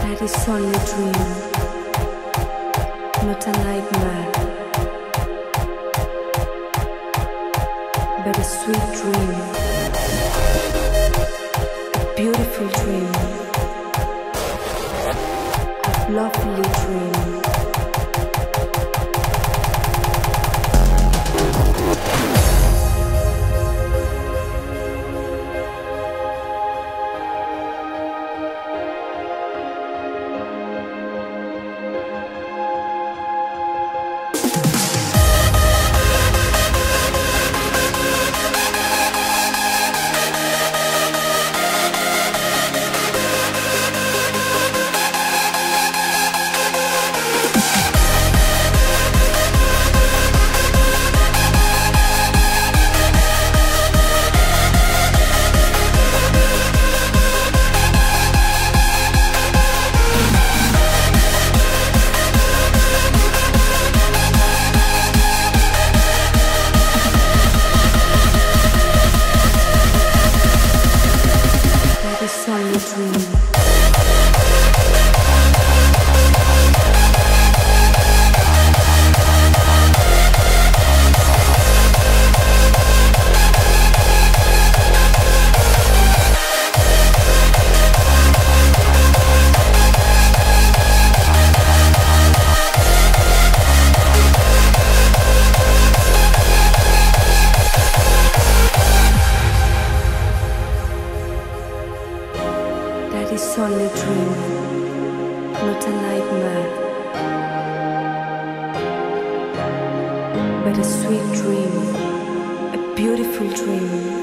That is only a dream, not a nightmare, but a sweet dream, a beautiful dream, a lovely dream. It's only a dream, not a nightmare, but a sweet dream, a beautiful dream.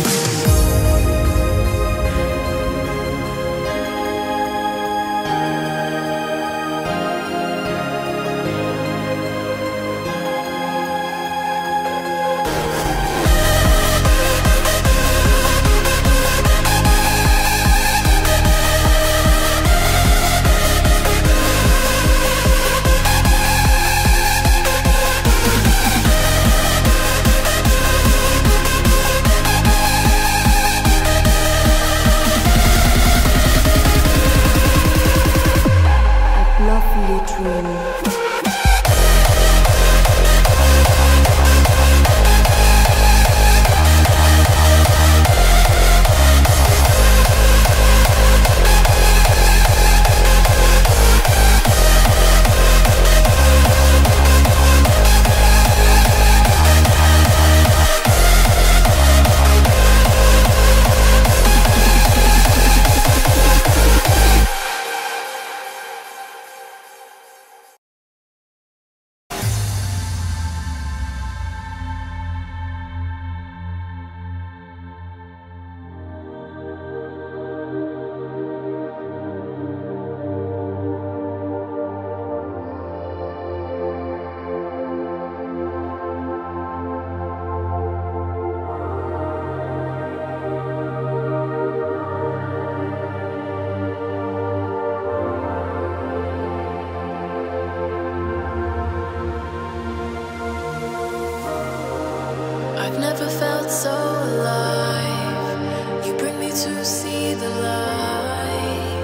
I've never felt so alive. You bring me to see the light.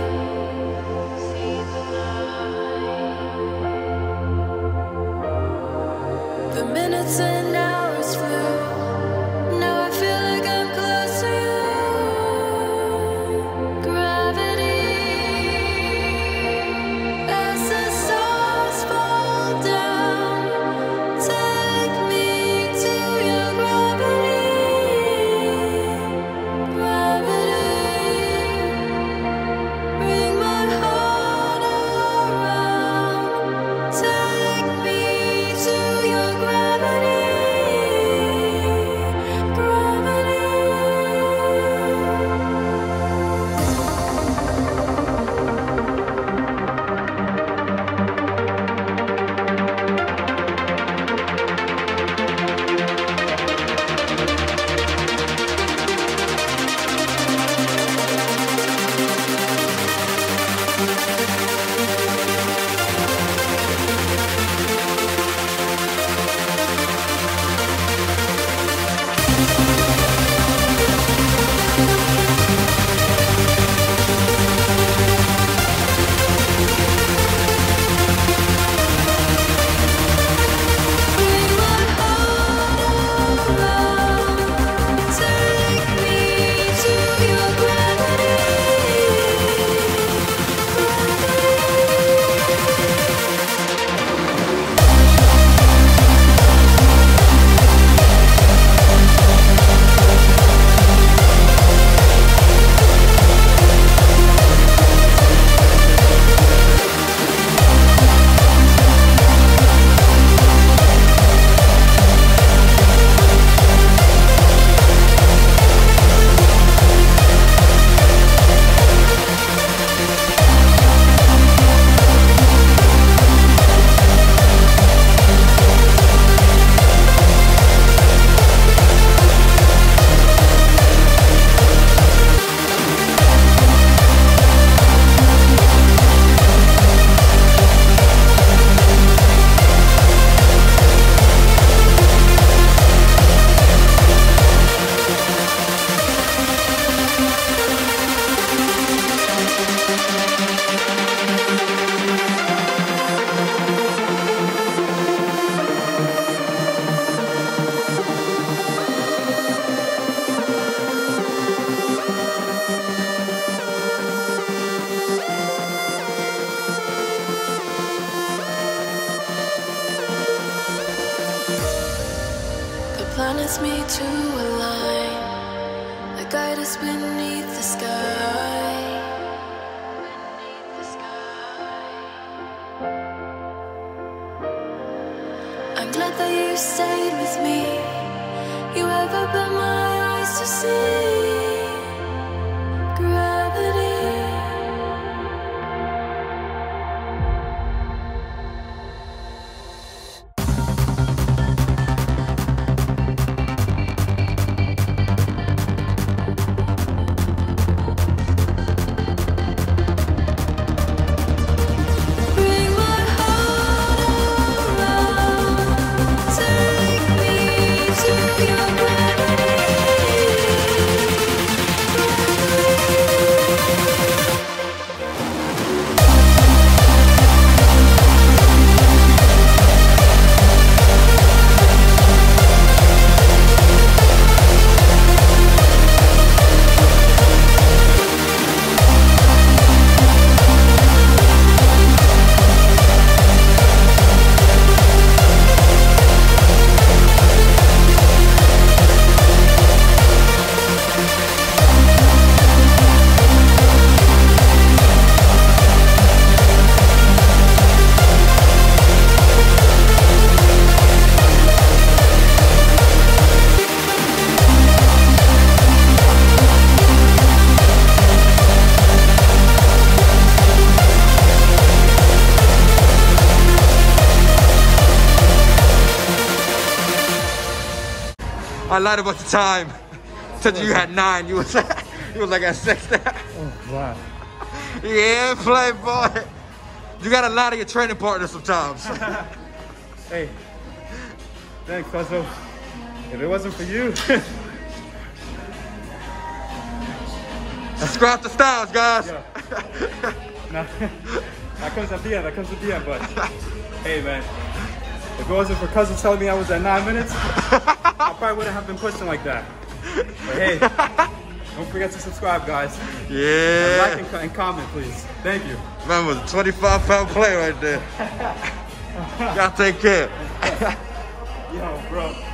The minutes and hours flew. Now I feel like I'm close to you. Gravity. As the stars fall down, take me to your bring my heart around. Take me to your gravity. leads me to a line, a guide us beneath the sky. I'm glad that you stayed with me. You have opened my eyes to see gravity. I lied about the time. Said you had 9. You was like at 6. Oh, wow. Yeah, playboy. You gotta lie to your training partner sometimes. Hey, thanks, Cuzzo. If it wasn't for you. Scrap the styles, guys. Yeah. Nah, that comes at the end, but hey, man. If it wasn't for Cousin telling me I was at 9 minutes, I probably wouldn't have been pushing like that. But hey, don't forget to subscribe, guys. Yeah. And like and comment, please. Thank you. Man was a 25-pound play right there. Gotta take care. Yo, bro.